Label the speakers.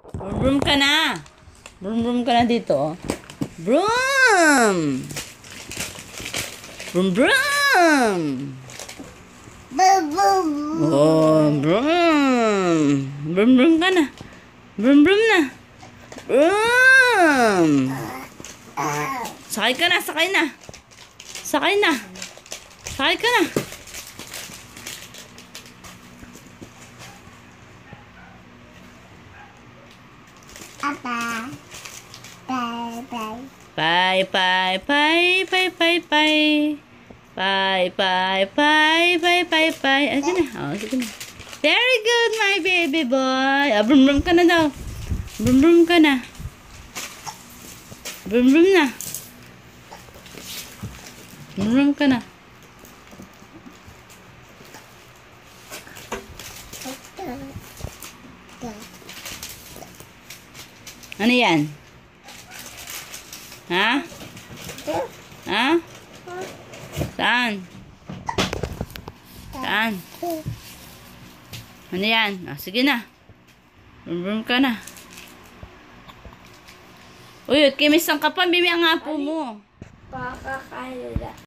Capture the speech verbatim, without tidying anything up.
Speaker 1: Brum brum ka na. Brum brum ka na dito. Oh. Brum. Brum brum. Oh, brum. Brum brum ka na. Brum brum na. Brum. Sakay ka na, sakay na. Sakay na. Sakay ka na.
Speaker 2: Apa. Bye bye.
Speaker 1: Bye bye bye bye bye bye. Bye bye bye bye bye bye. Ah, sige na. Oh, sige na. Very good, my baby boy. Ah, brum brum ka na daw. Brum brum ka na. Brum brum na. Brum brum ka na. Ano yan? Ha? Ha? Saan? Saan? Ano yan? Ah, sige na. Brum brum ka na. Uy, kimisan ka pa. Bimi ang apo mo.
Speaker 2: Pakakaila.